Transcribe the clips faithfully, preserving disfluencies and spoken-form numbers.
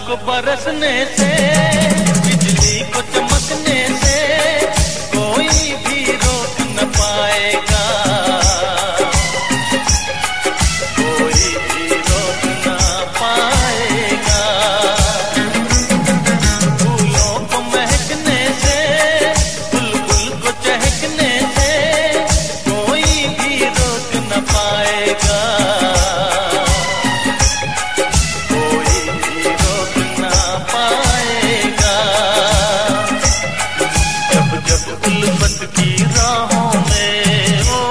को बरसने से, बिजली को चमकने से कोई भी रोक न पाएगा, कोई भी रोक न पाएगा। फूलों को महकने से, बुलबुल को चहकने से कोई भी रोक न पाएगा, की राहों में हो,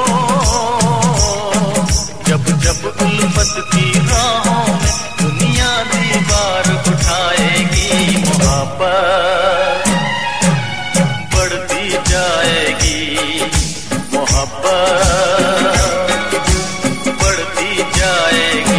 जब जब उल्फत की राहों में दुनिया दीवार उठाएगी, मोहब्बत बढ़ती जाएगी, मोहब्बत बढ़ती जाएगी।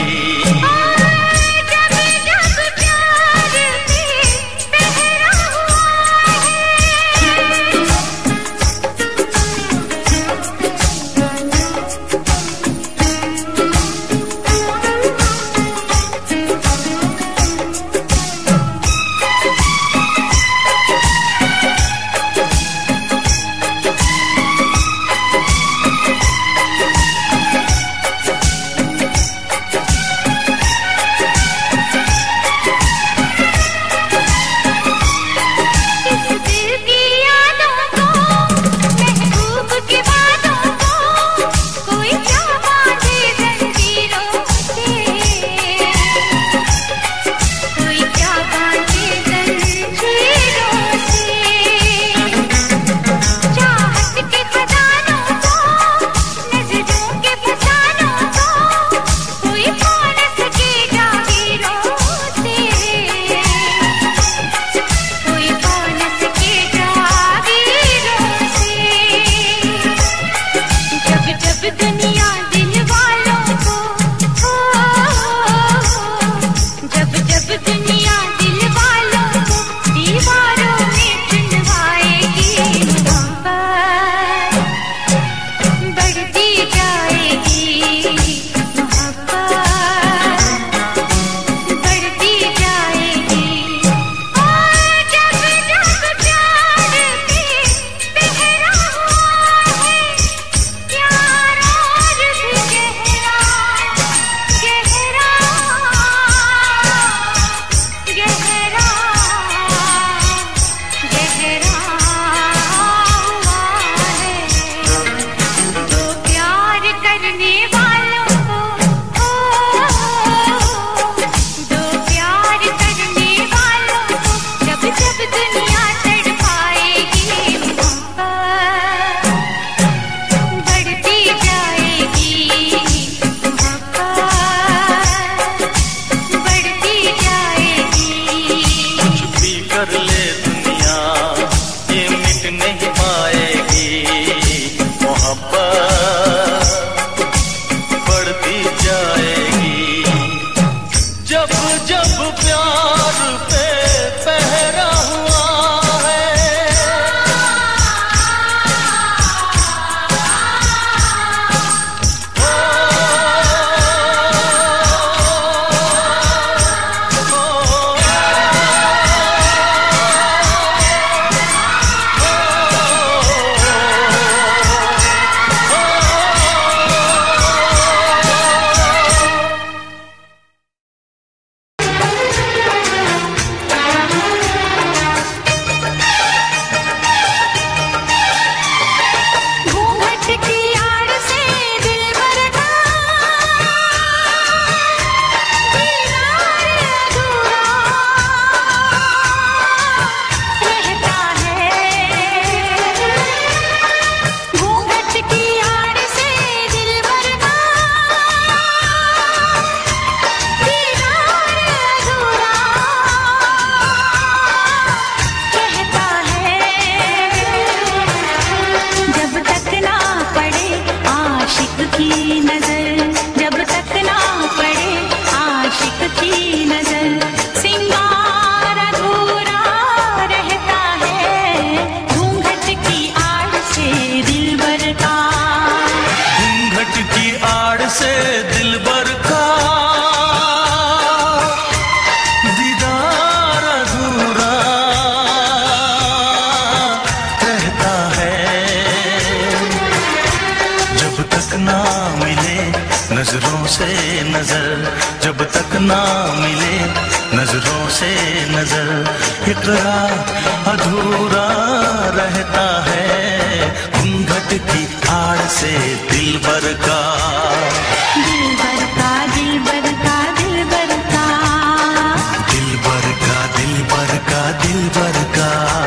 ना मिले नजरों से नजर, इकरार अधूरा रहता है घूंघट की आड़ से दिलबर का। दिलबर का दिलबर का दिलबर का दिलबर का दिलबर का दिलबर का।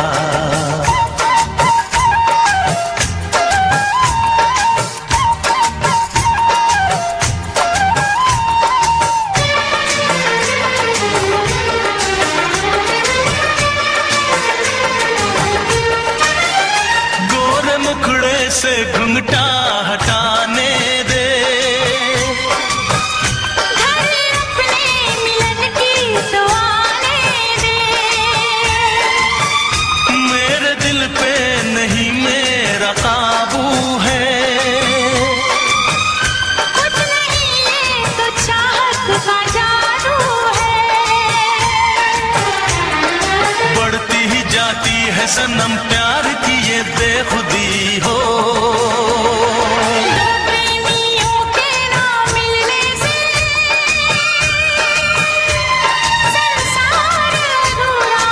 से घुंघटा हटाने दे, घर अपने मिलन की तो आने दे। मेरे दिल पे नहीं मेरा काबू है, कुछ नहीं ये तो चाहत का जादू है। बढ़ती ही जाती है सनम प्यार की ये बेखुदी हो। दो प्रेमियों के ना मिलने से संसार अधूरा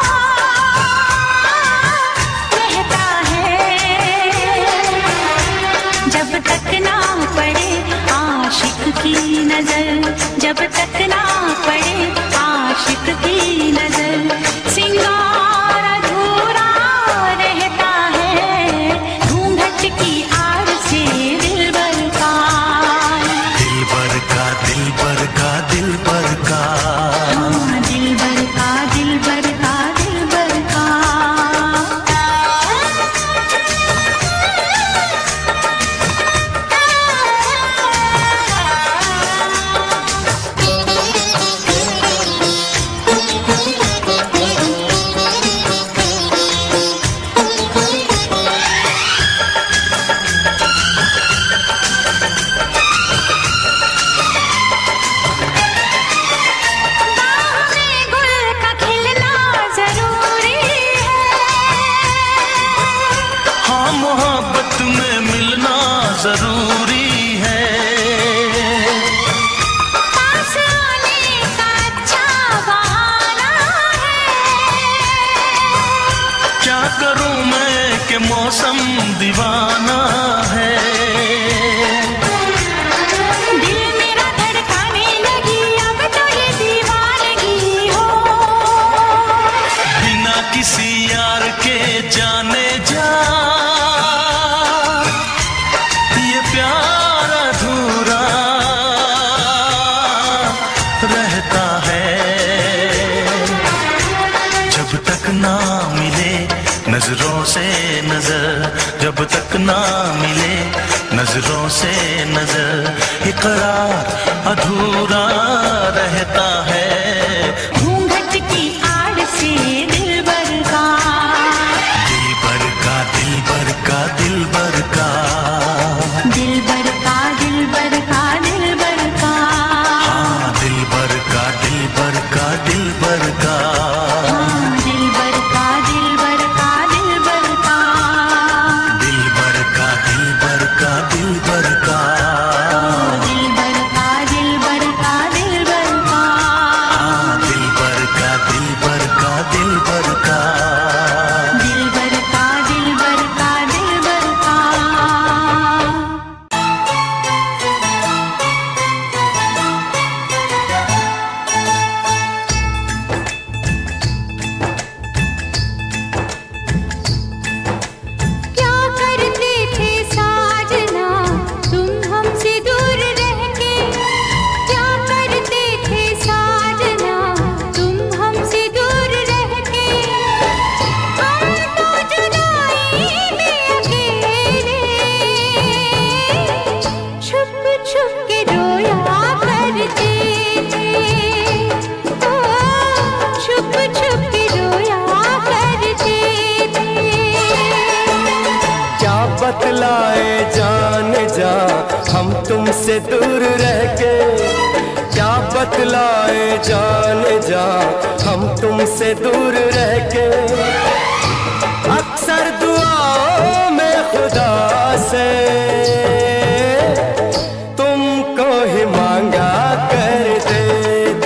रहता है। जब तक ना पड़े आशिक की नजर, जब तक ना पड़े आशिक की नजर, सिंगार अधूरा रहता है घूंघट की आड़ से दिलबर का। दिलबर का दिलबर का दिलबर का। हाँ, दिलबर का दिलबर का दिलबर का। जरूरी है, पास आने का अच्छा बहाना है। क्या करूं मैं कि मौसम दीवाना है। दिल मेरा धड़काने लगी अब तो ये दीवानगी हो। बिना किसी यार के जाने जा प्यार अधूरा रहता है। जब तक ना मिले नजरों से नजर, जब तक ना मिले नजरों से नजर, इकरार अधूरा रहता है घूंघट की आड़ से दिलबर का। दिलबर का दिलबर का दिलबर का। दिलबर का दिलबर का दिलबर का। हाँ, दिलबर का दिलबर का दिलबर का। हाँ, दिलबर का दिलबर का दिलबर का। दिलबर का दिलबर का दिलबर का। दिलबर का दिलबर का दिलबर का। हाँ, दिलबर का दिलबर का दिलबर का। दिलबर का दिलबर का दिलबर का। क्या करते थे साजना तुम हमसे दूर रह के, क्या करते थे साजना तुम हमसे दूर रह के। हम तो जुदाई में अकेले छुप छुप के रोया करते थे। ओ छुप छुप के रोया करते थे। क्या बतलाए जाने जा हम तुमसे दूर रह के, क्या बतलाए जाने जा हम तुमसे दूर रह के। अक्सर दुआओं में खुदा से तुमको ही मांगा करते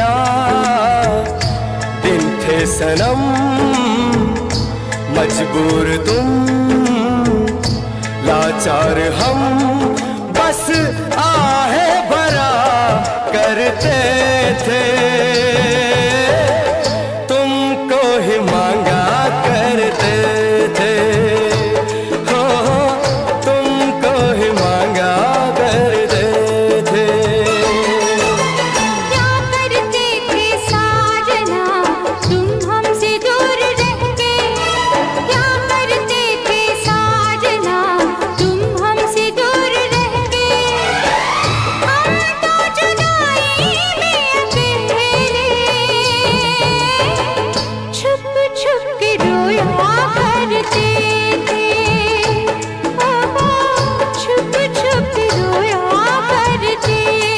दिन थे सनम, मजबूर तुम, लाचार हम, बस आहे भरा करते थे, तुमको ही मांगा करते थे, हो तुमको ही मांगा करते थे। क्या करते थे साजना तुम हमसे दूर रह के, क्या करते थे साजना तुम हमसे दूर रह के, हम तो जुदाई में अकेले छुप छुप के रोया करते थे, ओ छुप छुप के रोया करते थे।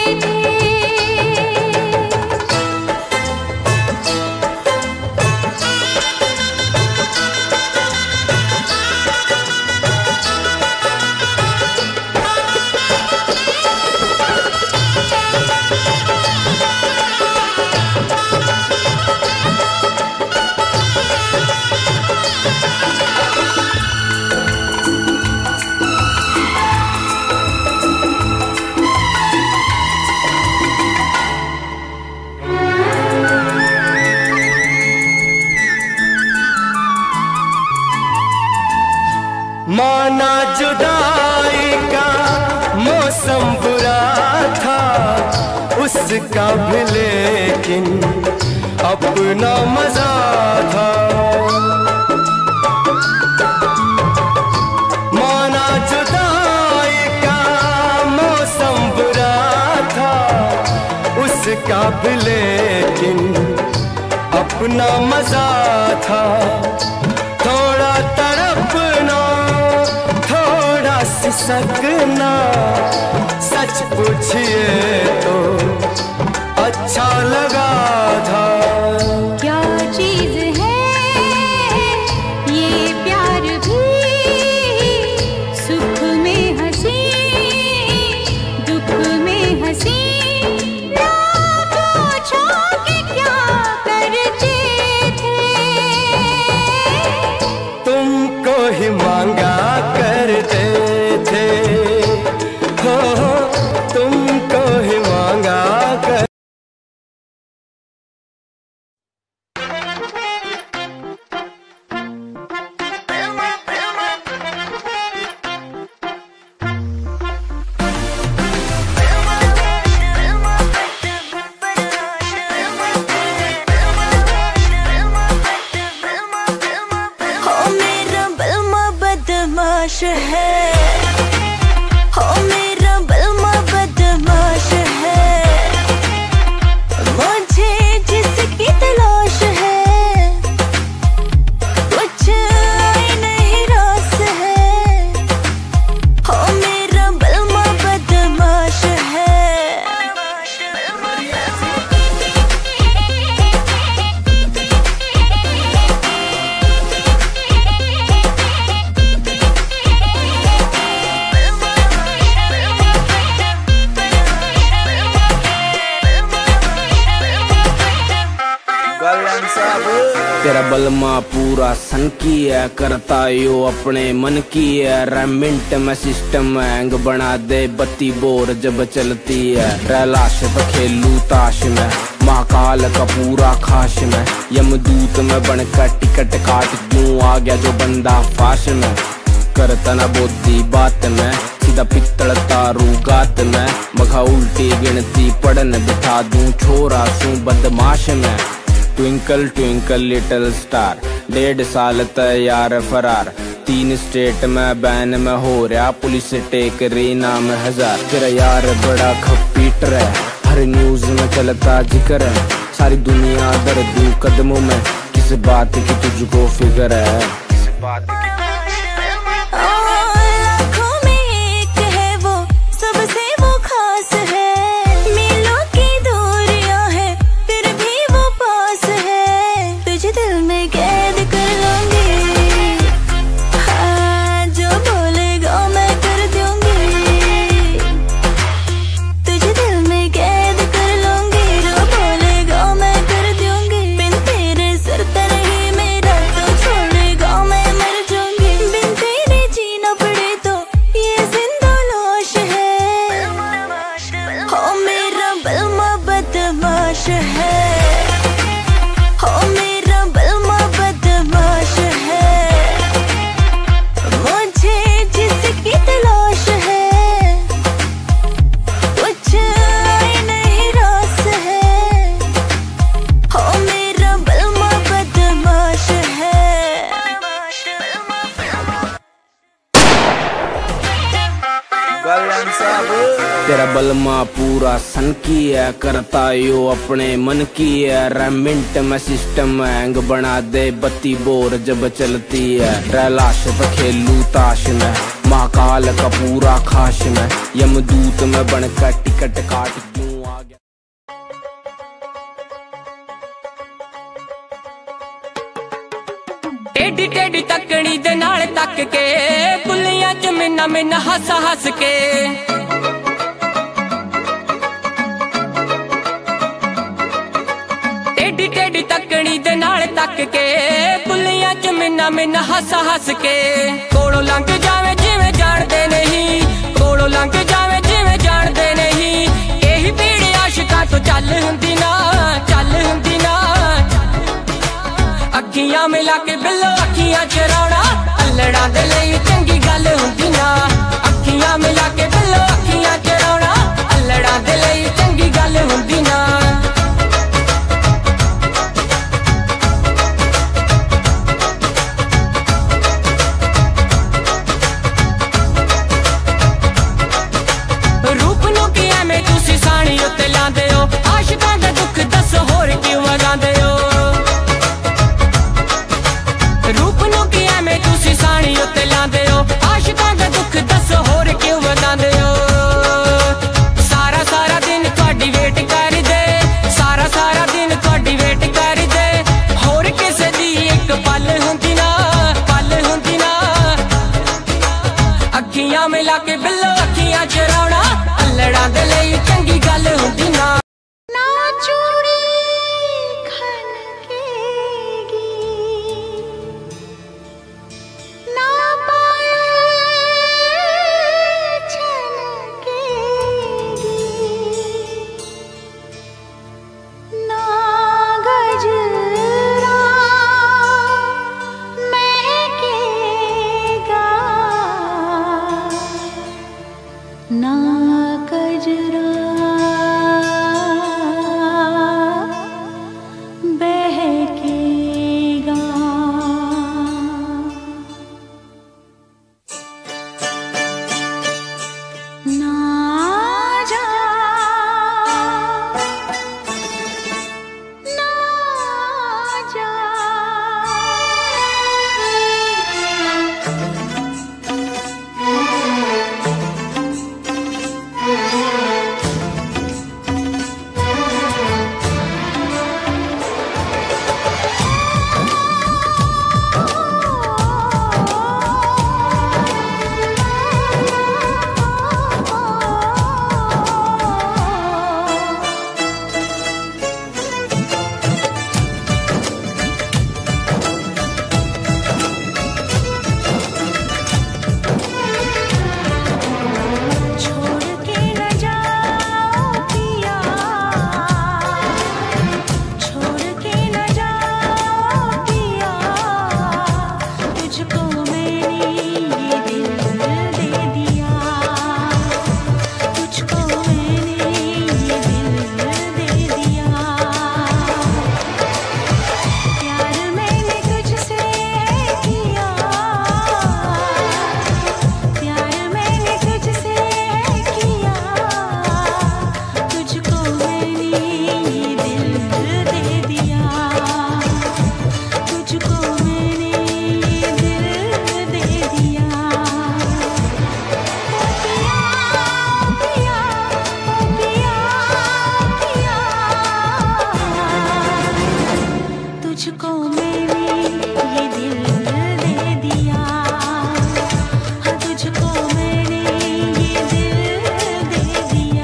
माना जुदाई का मौसम बुरा था उसका भी, लेकिन अपना मजा था। माना जुदाई का मौसम बुरा था उसका भी, लेकिन अपना मजा था। थोड़ा तड़पना, थोड़ा सिसकना, सच पूछिए तो अच्छा लगा था। क्या चीज है ये प्यार भी, सुख में हंसी दुख में हंसी, ना पूछो कि क्या करते थे, तुमको ही मांगा करते थे, हो तुमको ही मांगा कर। हो मेरा बलमा बदमाश है, हो मेरा बलमा बदमाश है, मुझे जिसकी तलाश है कुछ आई नहीं रास है, हो मेरा बलमा बदमाश है। तेरा बलमा पूरा सन की है, करता यो अपने मन की है, रेमिंट में सिस्टम हैंग बना दे बत्ती बोर जब चलती है, रैलाश पे खेलू ताश में, महाकाल का पूरा खाश में, यमदूत में बनकर टिकट काट क्यों आ गया जो बंदा फाश में, करता ना बोधी बात में, सीधा पित्तल तारू गात में, मघा उल्टी गिनती पढ़न बिठा दूं छोरा सू बदमाश में। ट्विंकल ट्विंकल लिटिल स्टार, डेढ़ साल तैयार फरार, तीन स्टेट में बैन में हो रहा पुलिस टेक रही नाम हजार। तेरा यार बड़ा खपीटर है, हर न्यूज में चलता जिक्र है, सारी दुनिया दर्द कदमों में, किस बात की तुझको फिक्र है, किस बात की लाखों में एक है वो, सबसे वो खास है, मीलों की दूरियां है फिर भी वो पास है, तुझे दिल में कैद कर लूंगी, हाँ जो बोलेगा मैं कर दूंगी, तुझे दिल में कैद कर लूंगी, जो बोलेगा तलाश है। हो मेरा बलमा बदमाश है, मुझे जिसकी तलाश है कुछ आए नहीं रास है। हो मेरा बलमा बदमाश है। तेरा बलमा पूरा सन की है, करता यो अपने मन की है। रेमिंट में सिस्टम हैंग बना दे बत्ती बोर जब चलती है। रैलाश पे खेलू ताश में, महाकाल का पूरा खाश में। यमदूत में बनकर टिकट काट क्यों आ गया। टेढ़ी टेढ़ी तकड़ी दे नाल तक के, बुलियां च मिन्ना मिन्ना हस हस के। टेढ़ी टेढ़ी तकड़ी दे नाल तक के, बुलियां च मिन्ना मिन्ना हस हस के। कोलों लंघ जावे जिवें जाणदे नहीं, कोलों लंघ जावे जिवें जाणदे नहीं। यही भीड़ आशिकां तो चल हुंदी ना, चल हुंदी ना। अखियां मिला के बिल्लो अखियां चराउणा, अल्लड़ां दे लई चंगी गल हुंदी ना। अखियां मिला के बिल्लो अखियां चराउणा, अल्लड़ां दे लई चंगी गल हुंदी ना। रूप नूं कि एवें तुसीं साणी उत्ते लांदे हो, आशिकां दा दुख दस होर क्यों वगांदे हो। रूप नूं कि एवें तुसीं साणी उत्ते लांदे हो, आशिकां दा दुख दस होर क्यों वगांदे हो। सारा सारा दिन तुहाडी वेट करदे, सारा सारा दिन तुहाडी वेट करदे। होर किसे दी इक पल हुंदी ना, पल हुंदी ना। अखियां मिला के बिल्लो अखियां चराउणा, अल्लड़ां दे लई चंगी गल हुंदी ना। ना चूड़ी खनकेगी, ना पायल छनकेगी, ना गजरा महकेगा, ना गजरा बहकेगा। ना जा, ना जा। छोड़ के न जाओ पिया, छोड़ के न जाओ पिया। तुझको मैंने ये दिल दे दिया, तुझको मैंने ये दिल दे दिया। प्यार मैंने तुझसे किया, प्यार मैंने तुझसे किया। तुझको मैंने ये दिल दे दिया, तुझको मैंने ये दिल दे दिया। ओ पिया, पिया, ओ पिया, पिया। तुझको मैंने ये दिल दे दिया, हाँ तुझको मैंने ये दिल दे दिया।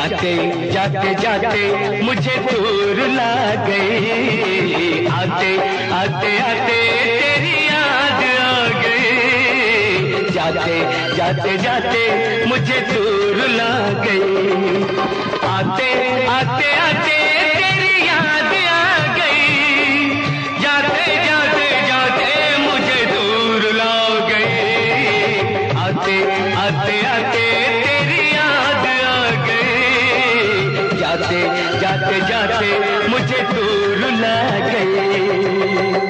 जाते जाते जाते मुझे दूर ला गई, आते आते आते तेरी याद आ गई, जाते जाते जाते मुझे दूर ला गई, आते आते आते तेरी याद आ गई, जाते जाते जाते मुझे दूर ला गई, आते आते आते तेरी याद आ गई, जाते जाते जाते मुझे दूर ला गई।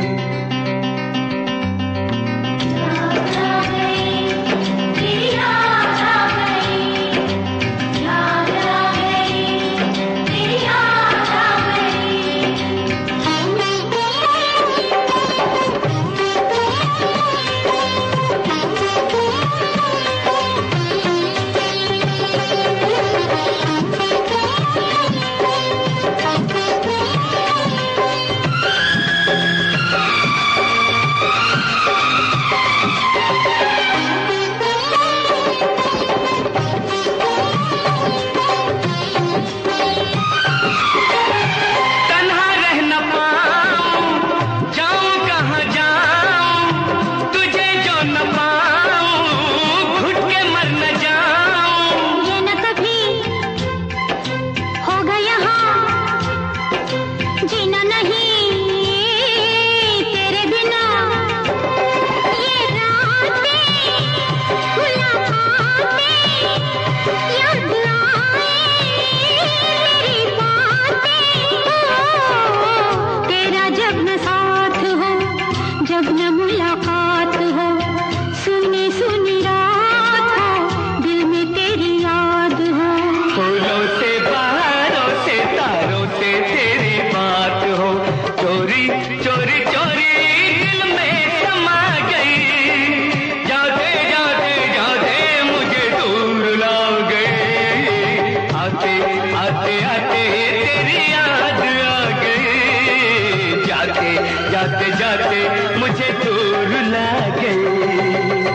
जाते जाते मुझे दूर ला गई।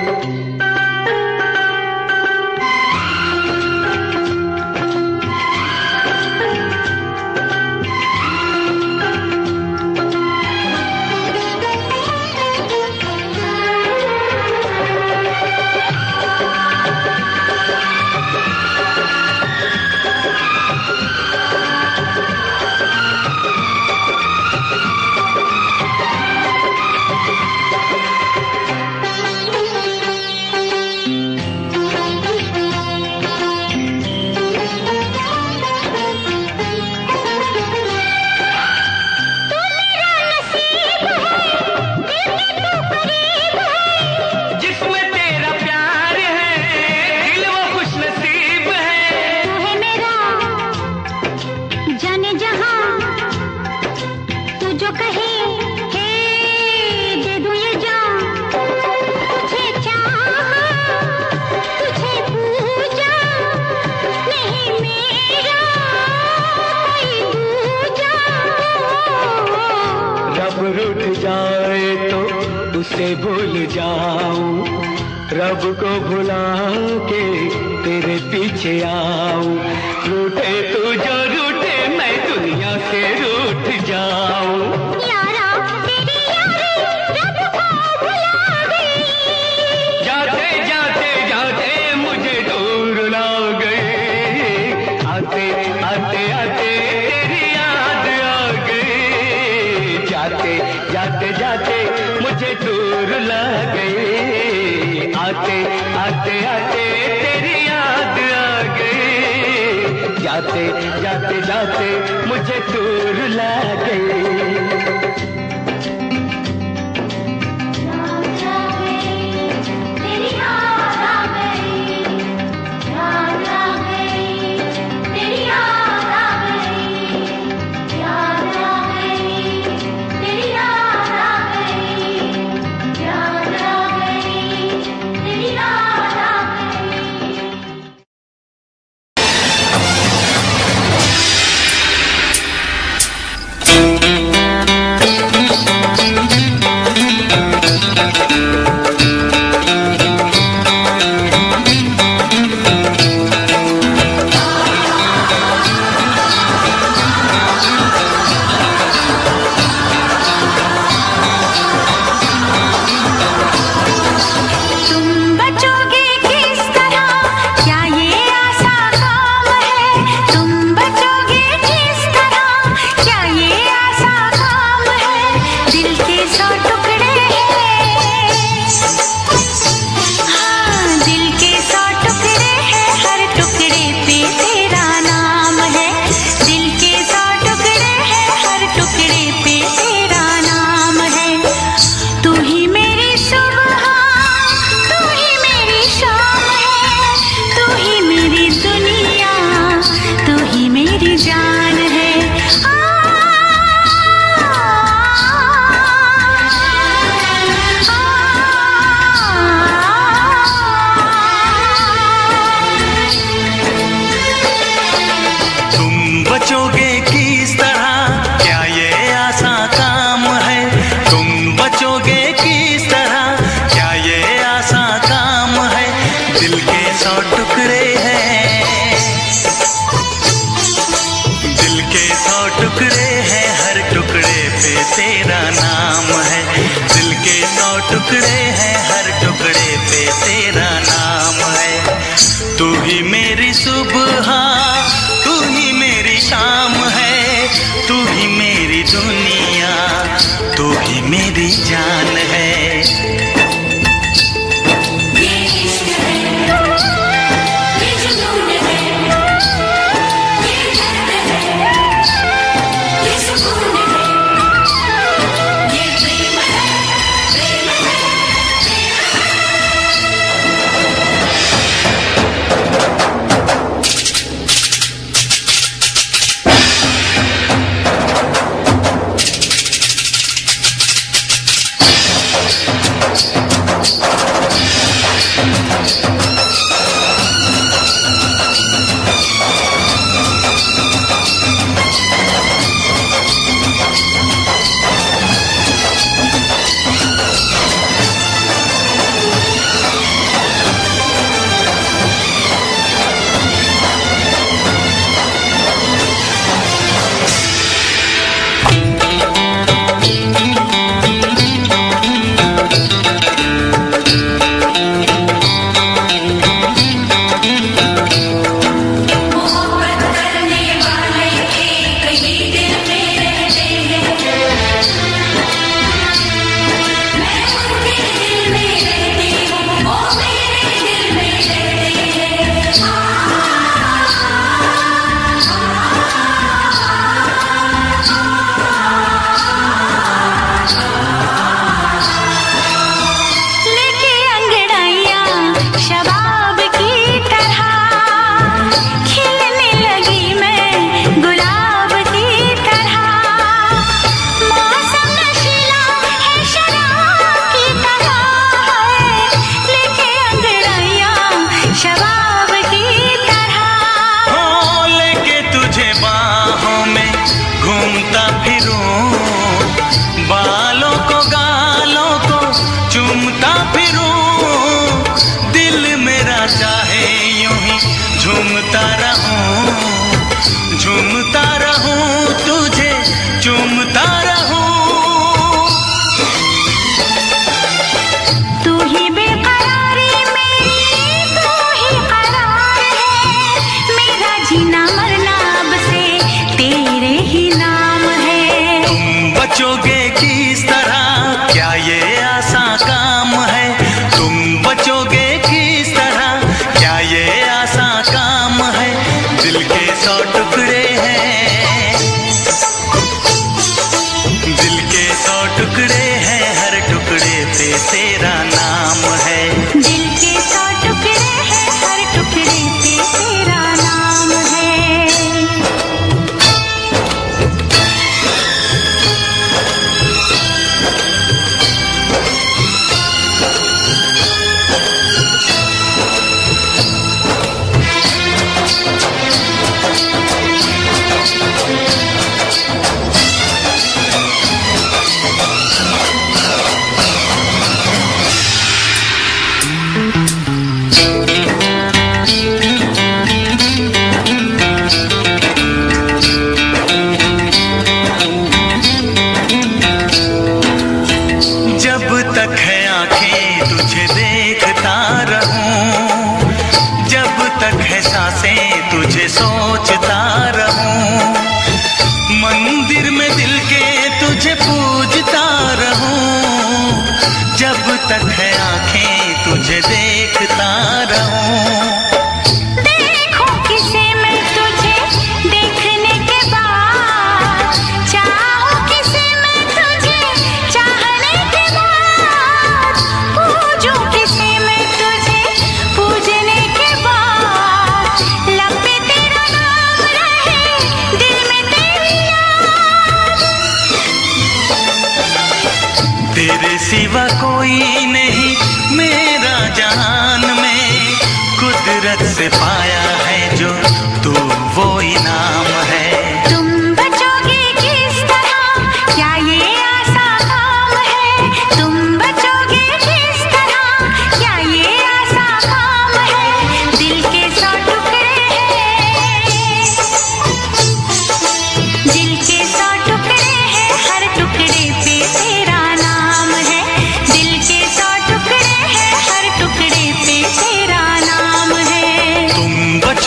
रूठ जाए तो उसे भूल जाऊं, रब को भुला के तेरे पीछे आऊं। रूठे तू जो रूठे मैं दुनिया से रूठ जाऊं। यारा तेरी यारी रब को भुला गई। जाते जाते जाते मुझे दूर ला गई। आते आते आते तेरी याद आ गई। जाते जाते जाते मुझे दूर ला गई। आते आते आते तेरी याद आ गई। जाते जाते जाते मुझे दूर ला गई। Thank you. मेरी सुबह, तू ही मेरी शाम है, तू ही मेरी दुनिया, तू ही मेरी जान है। झूमता रहूं, झूमता रहूं, तुझे चूमता रहूं। तू ही बेकरारी मेरी, तू ही करार है, मेरा जीना मरना अब से तेरे ही नाम है। तुम बचोगे किस तरह, क्या ये आसान काम है? तुम बचोगे किस तरह, क्या ये आसान काम है? दिल के सौ टुकड़े हैं, दिल के सौ टुकड़े हैं, हर टुकड़े पे तेरा नाम है। दिल के सौ टुकड़े हैं, हर टुकड़े पे तेरा नाम है। जब तक है आंखें तुझे देखता रहूं, जब तक है सांसें तुझे सोचता रहूं, मंदिर में दिल के तुझे पूजता रहूं, जब तक है आंखें तुझे देखता रहूं। देखूं किसे मैं तुझे देखने के बाद, चाहूं किसे मैं तुझे चाहने के बाद, पूजूं किसे मैं तुझे पूजने के बाद, लब पे तेरा नाम रहे, दिल में तेरी याद। तेरे सिवा कोई नहीं मेरा जहान में, कुदरत से पाया है जो तू वो इनाम है। तुम बचोगे किस तरह, क्या ये आसान काम है? तुम बचोगे किस तरह, क्या ये आसान काम है? दिल के सौ टुकड़े हैं, दिल के सौ टुकड़े हैं, हर टुकड़े पे तेरा नाम है। दिल के सौ टुकड़े हैं, हर टुकड़े पे तेरा नाम है। तुम बच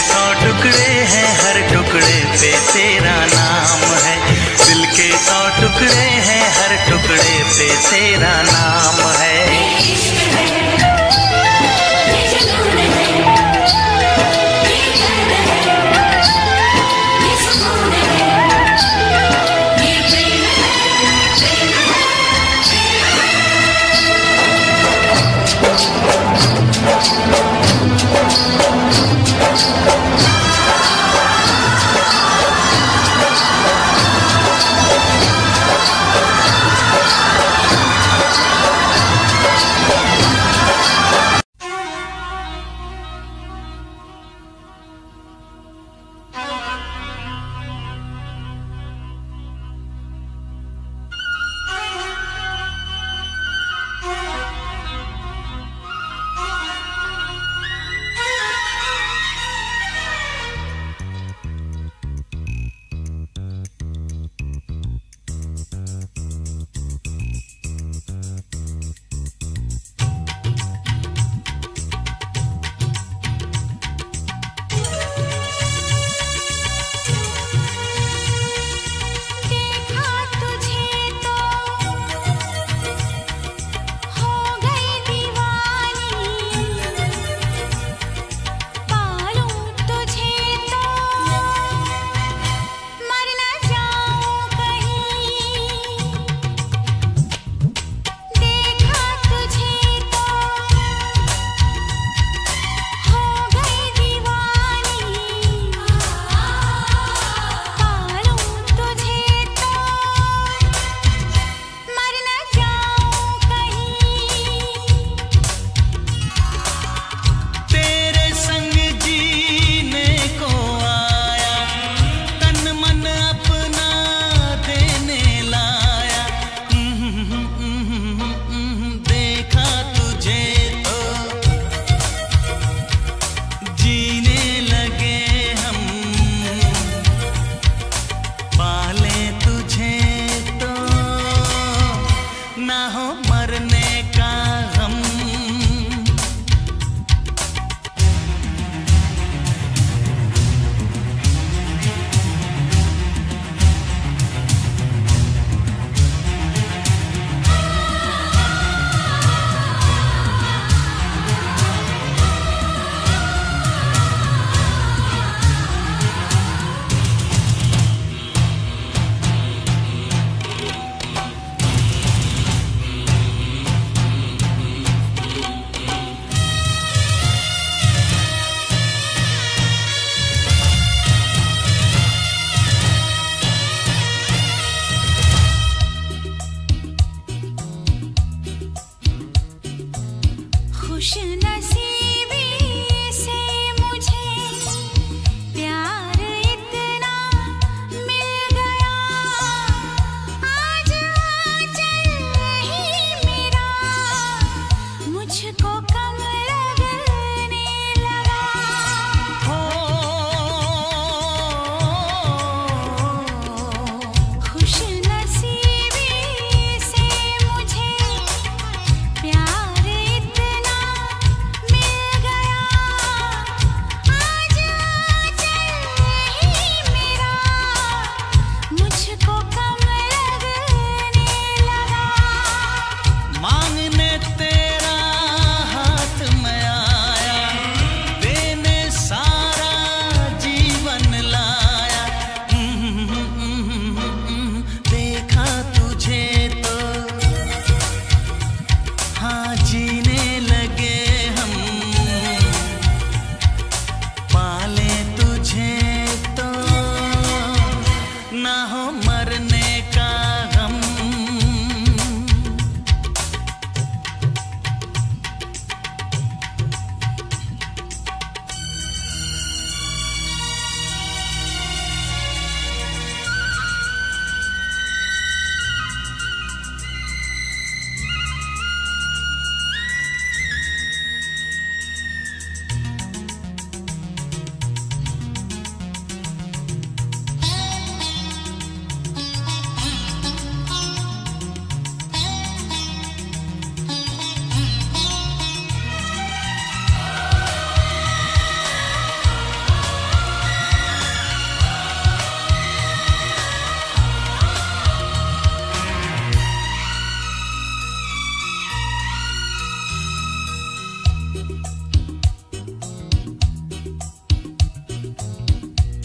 सौ टुकड़े हैं, हर टुकड़े पे तेरा नाम है। दिल के सौ टुकड़े हैं, हर टुकड़े पे तेरा नाम है।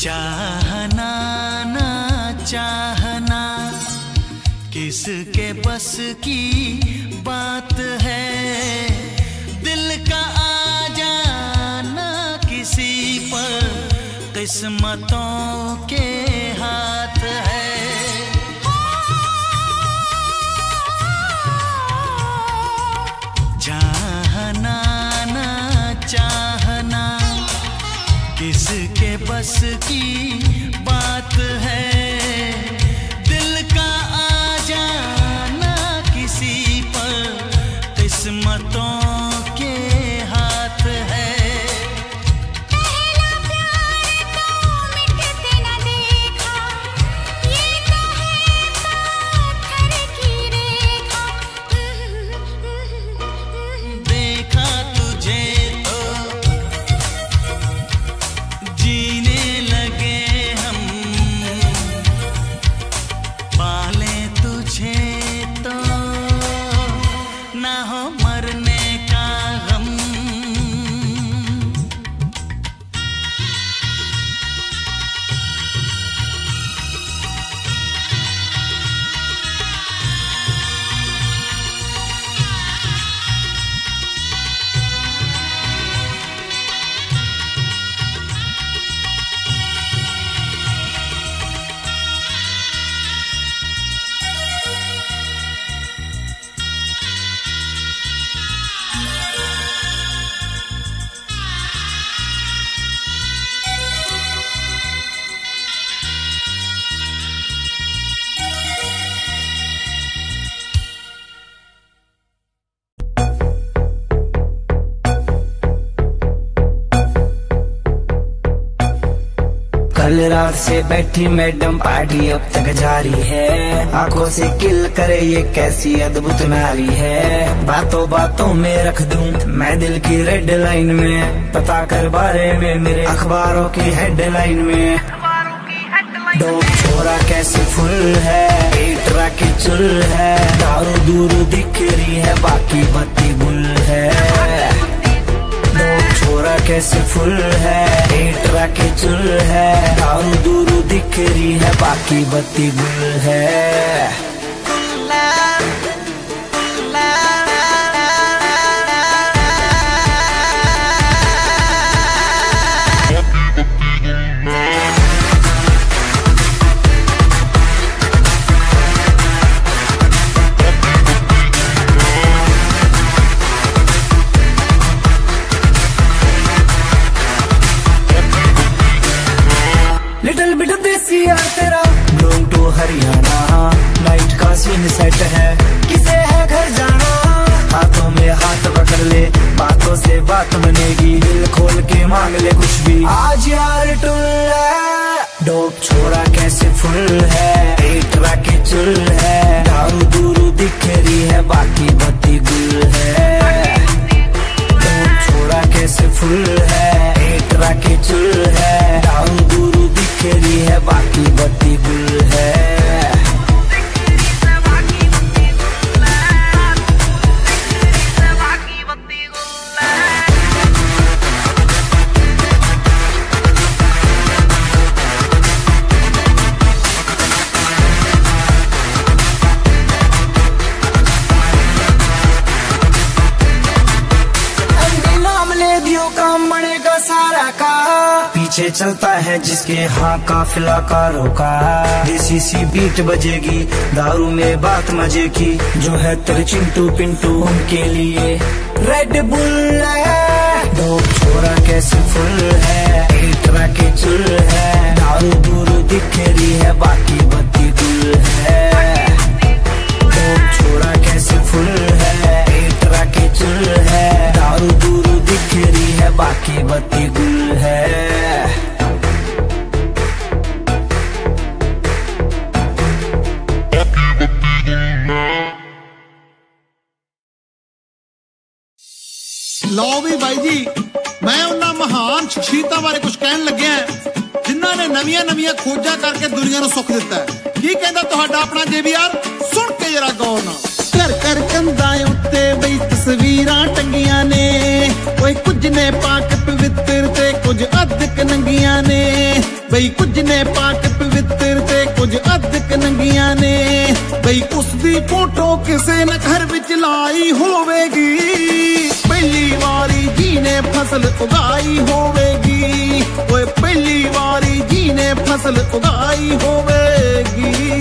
चाहना ना चाहना किसके बस की बात है, दिल का आ जाना किसी पर किस्मतों के हाथ है। चाहना ना चाहना किसके बस की बात है, दिल का आ जाना किसी पर किस्मतों के हाथ है। पहला प्यार तो मिटते न देखा, ये तो है पत्थर की रेखा। देखा तुझे तो जीने लगे हम, पाले तुझे तो ना हो मरने का गम। कल रात से बैठी मैडम पार्टी अब तक जारी है, आंखों से किल करे ये कैसी अद्भुत नारी है। बातों बातों में रख दूं मैं दिल की रेड लाइन में, पता कर बारे में मेरे अखबारों की हेडलाइन में। डोप छोरा कैसे फुल है, एटरा की चुल है, दारू दूर दिख रही है बाकी बत्ती गुल है। डोप छोरा कैसे फुल है, एटरा की चुल है, दारू दूर दिख रही है बाकी बत्ती गुल है। लिटिल बिट देसी यार तेरा बिलोंग टू हरियाणा, नाइट का सीन सेट है किसे है घर जाना। हाथों में हाथ पकड़ ले बातों से बात बनेगी, दिल खोल के मांग ले कुछ भी आज यार टुल है। डोप छोरा कैसे फुल है, एटरा की चुल है, दारू दूरू दिख रही है बाकी बत्ती गुल है। डोप छोरा कैसे फुल है, एटरा की चुल है, दारू दूरू दिख रही है बाकी बत्ती गुल है। काम बनेगा सारा का, पीछे चलता है जिसके हाँ काफिला कारों का। देसी सी बीट बजेगी दारू में बात मजे की, जो है तेरे चिंटू पिंटू उनके लिए रेड बुल है। डोप छोरा कैसे फुल है, एटरा के चुल है, दारू दूरू दिख रही है बाकी बत्ती गुल है। डोप छोरा कैसे फुल है, एटरा के चुल है, दारू दूरू दिख रही है बाकी बत्ती गुल है। लो भी भाई जी, मैं उन्हां महान शख्सियतां बारे कुछ कहन लग्या जिन्हां ने नवीं नवीं खोजां करके दुनिया नूं सुख दिता है। की कहंदा तुहाडा अपना जेबीआर, सुन के जरा गौर नाल। कर कर कंधां उत्ते बई तस्वीरां टंगियां ने, कोई कुछ ने पाक पवित्र ते कुछ अदक नंगियां ने। ਬਈ ਕੁਝ ਨੇ ਪਾਕ ਪਵਿੱਤਰ ਤੇ ਕੁਝ ਅਧਿਕ ਨੰਗੀਆਂ ਨੇ ਬਈ ਉਸ ਦੀ ਫੋਟੋ ਕਿਸੇ ਨਾ ਘਰ ਵਿੱਚ ਲਾਈ ਹੋਵੇਗੀ ਪਹਿਲੀ ਵਾਰੀ ਜੀ ਨੇ ਫਸਲ ਉਗਾਈ ਹੋਵੇਗੀ ਓਏ ਪਹਿਲੀ ਵਾਰੀ ਜੀ ਨੇ ਫਸਲ ਉਗਾਈ ਹੋਵੇਗੀ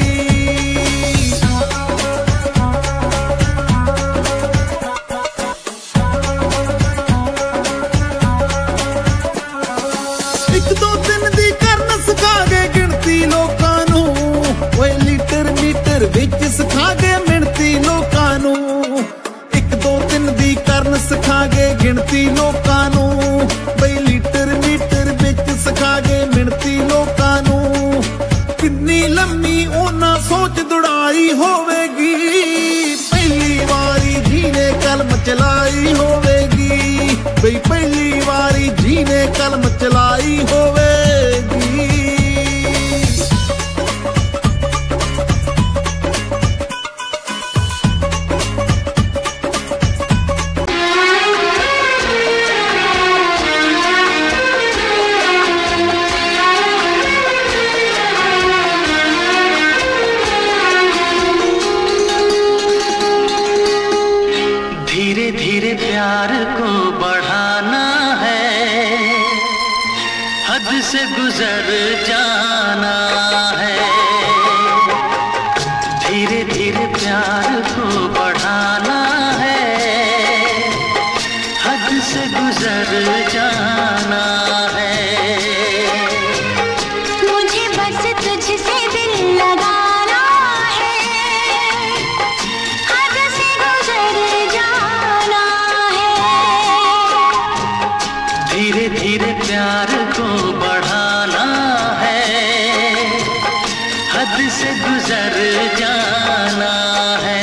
ਵਿੱਚ ਸਿਖਾਗੇ ਮਿਣਤੀ ਲੋਕਾਂ ਨੂੰ ਇੱਕ ਦੋ ਤਿੰਨ ਦੀ ਕਰਨ ਸਿਖਾਗੇ ਗਿਣਤੀ ਲੋਕਾਂ ਨੂੰ ਬਈ ਲੀਟਰ ਮੀਟਰ ਵਿੱਚ ਸਿਖਾਗੇ ਮਿਣਤੀ ਲੋਕਾਂ ਨੂੰ ਕਿੰਨੀ ਲੰਮੀ ਉਹਨਾਂ ਸੋਚ ਦੁੜਾਈ ਹੋਵੇਗੀ ਪਹਿਲੀ ਵਾਰੀ ਜੀ ਨੇ ਕਲਮ ਚਲਾਈ ਹੋਵੇਗੀ ਬਈ ਪਹਿਲੀ ਵਾਰੀ ਜੀ ਨੇ ਕਲਮ ਚਲਾਈ ਹੋਵੇਗੀ से गुजर जाना है धीरे धीरे प्यार को बढ़ाना है हद से गुजर जाना है मुझे बस तुझसे दिल लगाना है हद से गुजर जाना है धीरे धीरे प्यार को से गुजर जाना है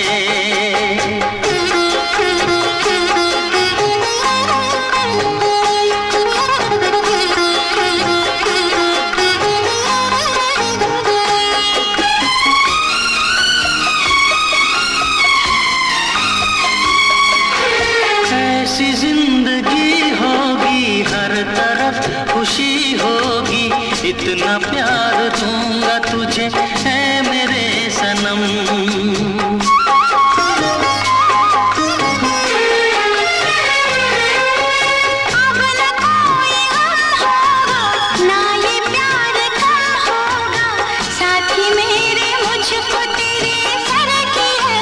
ऐसी जिंदगी होगी हर तरफ खुशी होगी इतना प्यार दूंगा तुझे है मेरे सनम अब न कोई गम होगा ना ये प्यार कम होगा साथी मेरे मुझको तेरे सर की है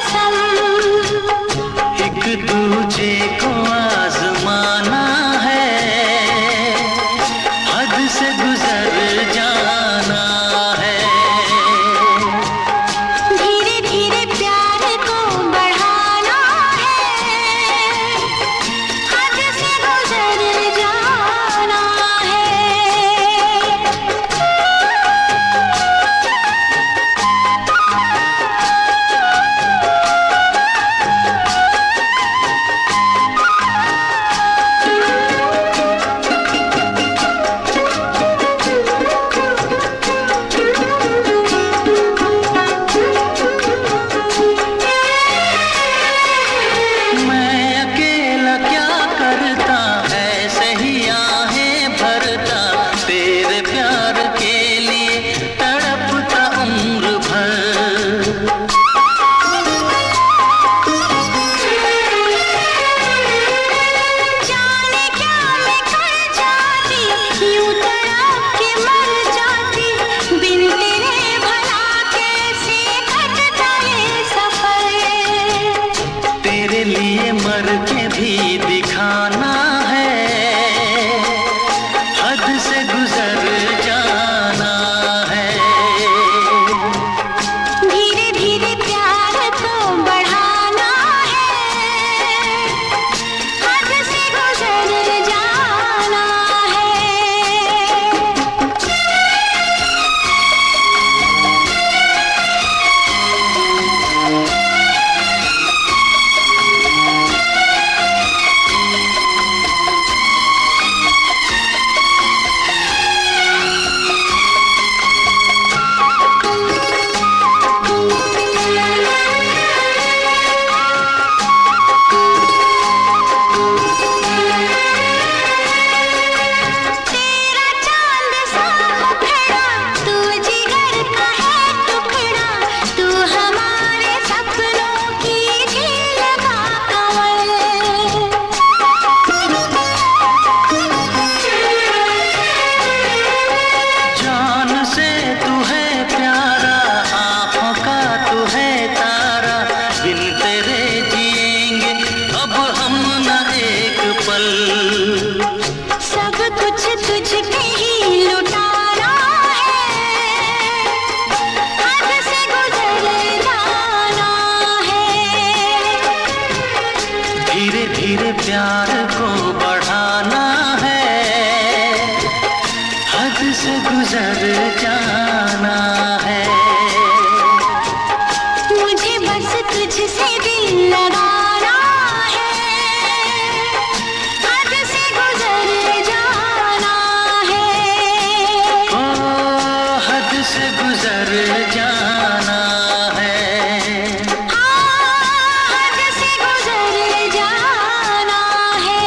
कसम एक दूजे को आजमाना है हद से गुजर जाना है धीरे धीरे प्यार को बढ़ाना है हद से गुजर जाना है हद से गुजर जाना है। मुझे बस तुझसे दिल लगाना है, हद से गुजर जाना है। ओ हद से गुजर जाना है। हाँ, हद से गुजर जाना है।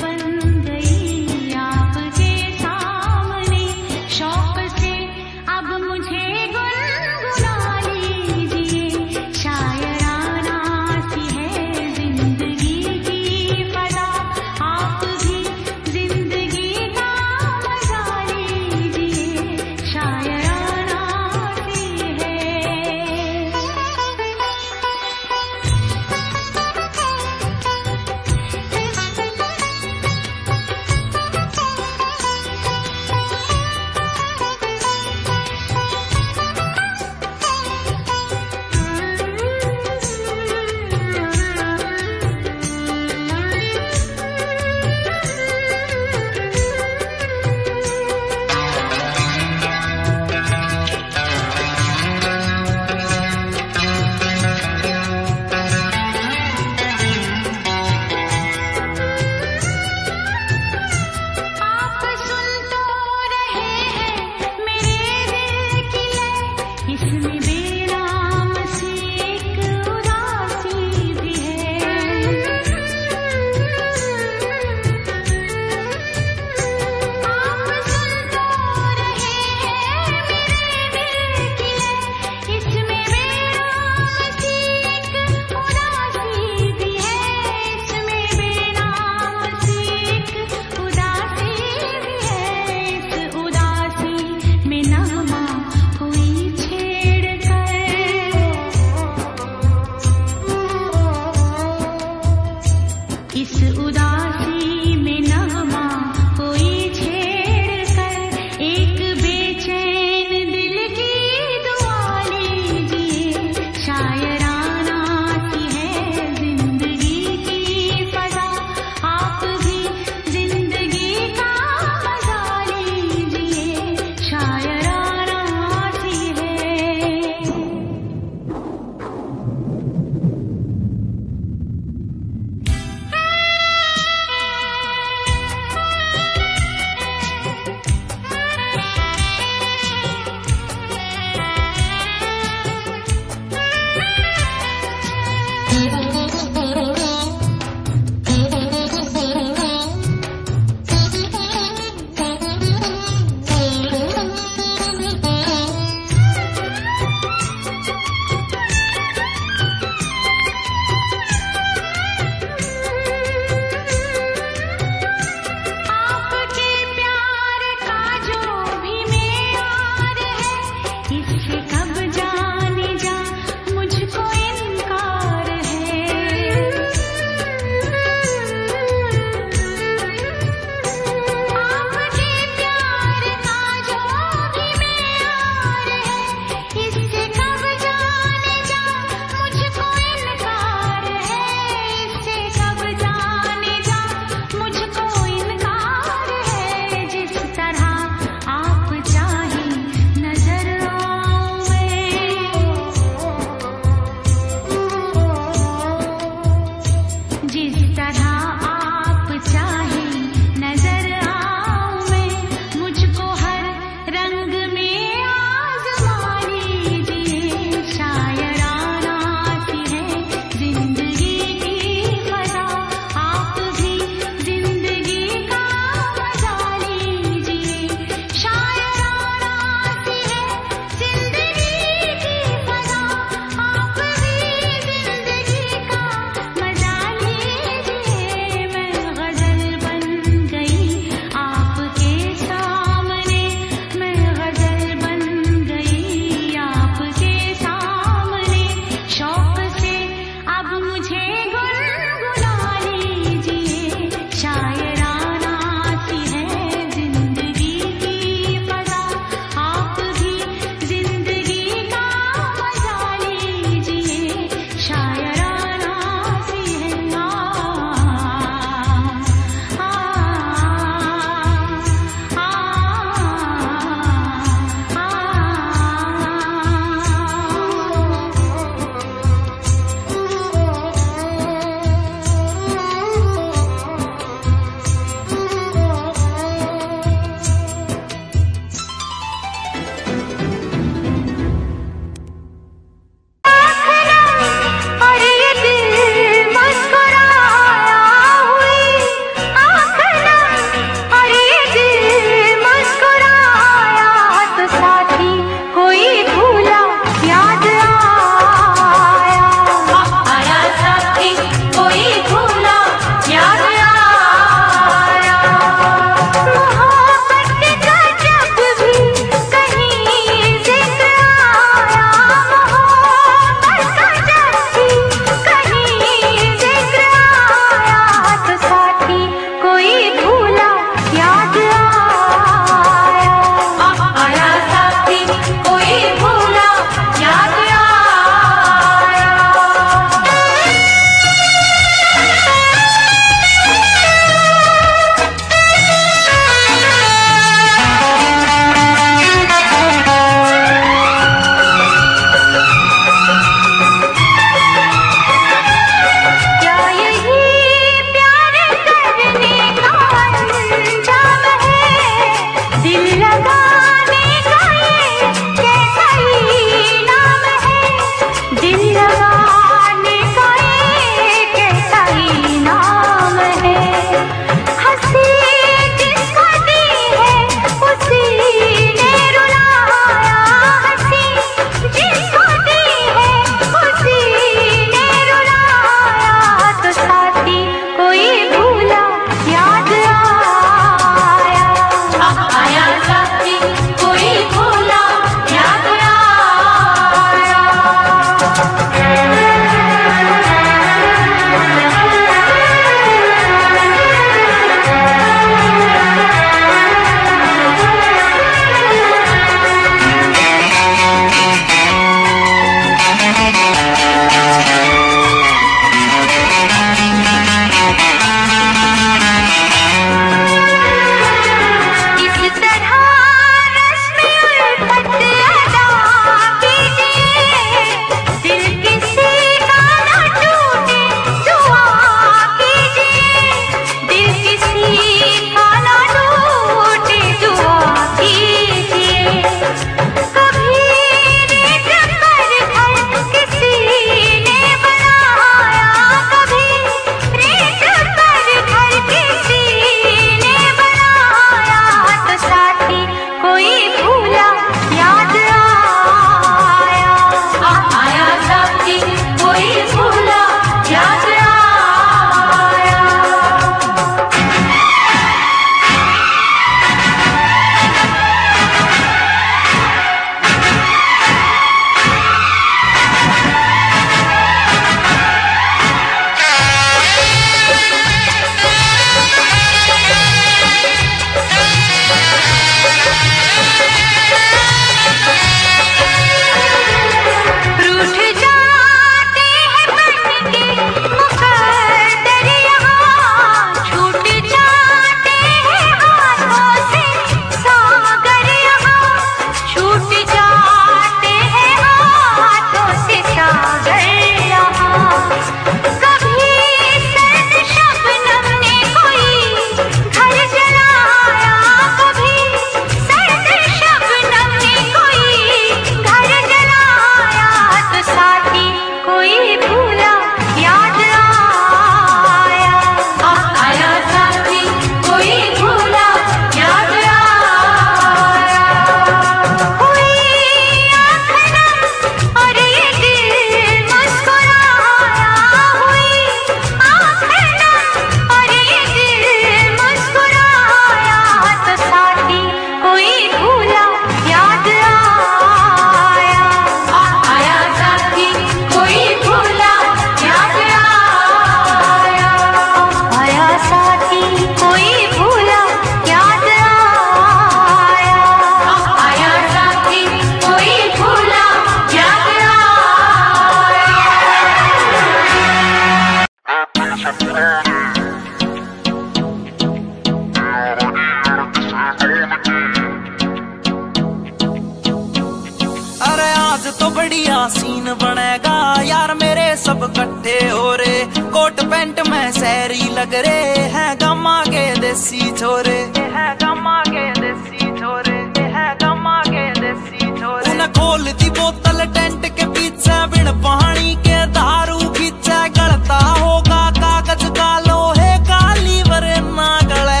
अरे आज तो बढ़िया सीन बनेगा यार, मेरे सब इकट्ठे हो रे, कोट पैंट में शहरी लग रहे हैं, गमा के देसी छोरे हैं, गमा के देसी छोरे हैं, गमा के देसी छोरे। उन्हें खोल दी बोतल टेंट के पीछे, बिन पानी के दारू पीछे, गलता होगा कागज का लोहे का लीवर ना गले।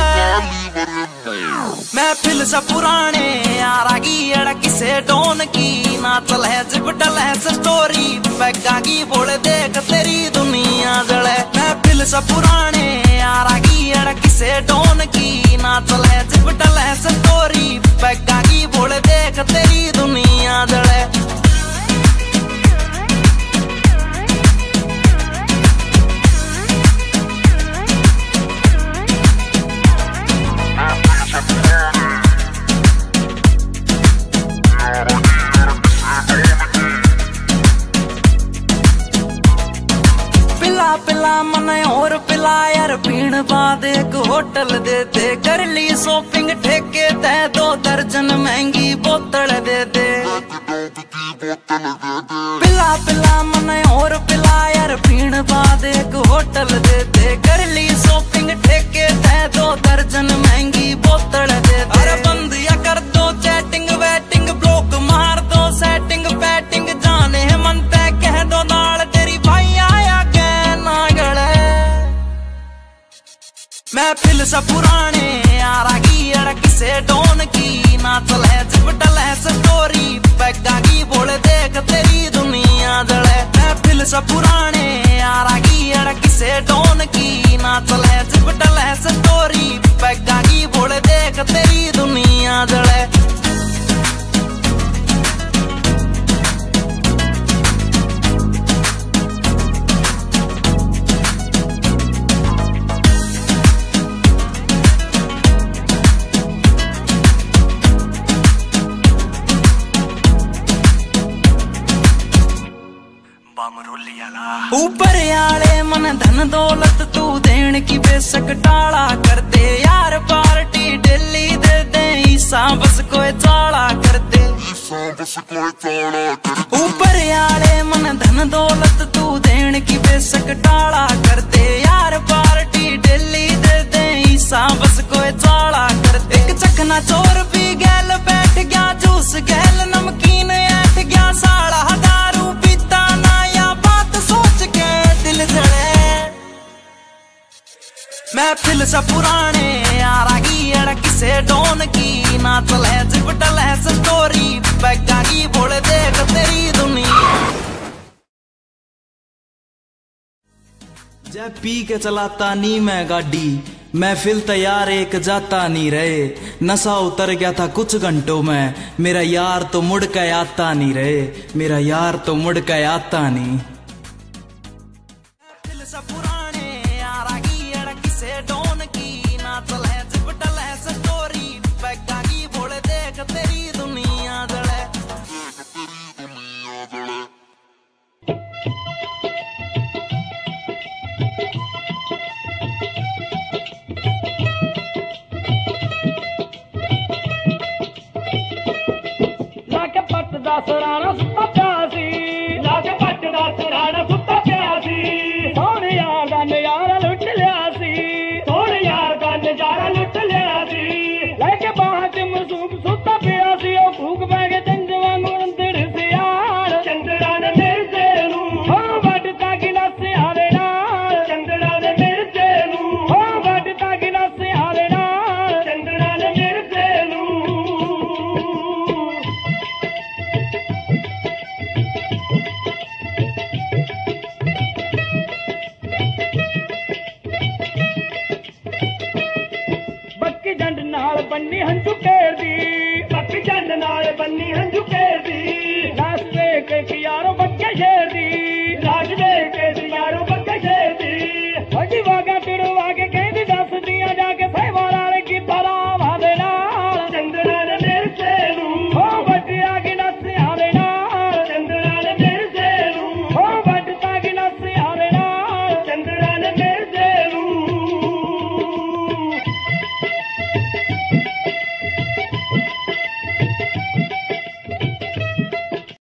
महफिल से पुराने यारागी अड़की से डोन की, नाचल है जिपटल है स्टोरी, बैगा की बोल देख तेरी दुनिया जले। महफिल से पुराने यारागी अड़की से डोन की, नाचल है जिपटल है स्टोरी, बैगा की बोल देख तेरी दुनिया जले। पिला पिला मन और पिला यार, पीण बाद एक होटल दे दे, कर ली शॉपिंग ठेके ते, दो दर्जन महंगी बोतल दे दे। पिला पिला मन और पिला यार, पीण बाद एक होटल दे दे, कर ली शॉपिंग ठेके ते, दो दर्जन महंगी बोतल दे दे। अरे बंद या कर दो चैटिंग वेटिंग, ब्लॉक मार दो सेटिंग पैटिंग, जाने मन तय कह दो नाल तेरी भाई आया महफिल से पुराने यारागी अड़की से डोन की, नाचल है जिपटल है स्टोरी, बैगा की बोल देख तेरी दुनिया जले। महफिल से पुराने यारागी अड़की से डोन की, नाचल है जिपटल है स्टोरी, बैगा की बोल देख तेरी दुनिया जले। ऊपर आले मन धन दौलत तू देन की बेशक टाला कर दे, यार पार्टी डेली दे दे, ईसा बस कोई चाला कर दे। ऊपर आले मन धन दौलत तू देन की बेशक टाला कर दे, यार पार्टी डेली दे दे, ईसा बस कोई चाला कर दे। एक चखना चोर भी गैल बैठ गया, जूस गैल नमकीन ऐठ गया, साड़ा दारू पीता ना या बात सोच के दिल जले। महफिल से पुराने यारागी अड़की से डोन की, नाचल है जिपटल है स्टोरी, बैगा की बोल देख तेरी दुनिया। जब पी के चलाता नी मैं गाड़ी, महफिल तैयार एक जाता नहीं रहे, नशा उतर गया था कुछ घंटों में, मेरा यार तो मुड़ के आता नहीं रहे, मेरा यार तो मुड़ के आता नहीं। महफिल से पुराने यारागी अड़की से डोन की, नाचल है जिपटल है स्टोरी, बैगा की बोल देख तेरी दुनिया जले। सराना सुता प्यासी, लाके पट दा सराना सुता प्यासी, सोने यार दा नजारा लुट लिया सी, सोने यार दा नजारा लुट लिया सी, लेके बाहर च मसूब सुता प्यासी, ओ भूख बैगे चंद वांगू अंदर से यार, चंदड़ा ने मिर्जे नू हो वडता गिलास आवे नाल, चंदड़ा ने मिर्जे नू हो वडता गिलास आवे नाल, चंदड़ा ने मिर्जे नू। बन्नी हंसू